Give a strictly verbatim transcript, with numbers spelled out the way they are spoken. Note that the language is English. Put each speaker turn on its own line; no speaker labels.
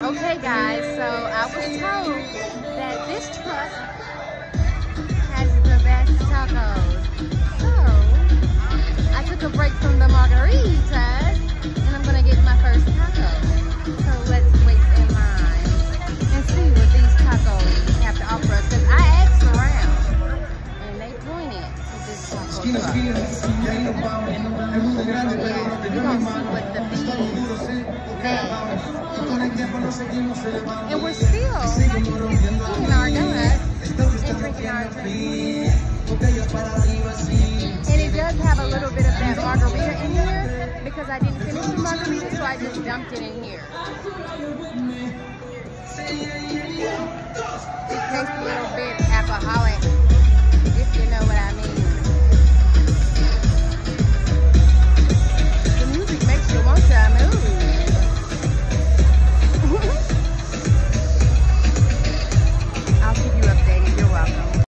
Okay guys, so I was told that this truck has the best tacos. So I took a break from the margaritas and I'm gonna get my first taco. So let's wait in line and see what these tacos have to offer us. Because I asked around and they pointed to this taco truck. Yeah, we're gonna see what the beans that and we're still eating our donuts and drinking our drinks. And it does have a little bit of that margarita in here because I didn't finish the margarita, so I just dumped it in here.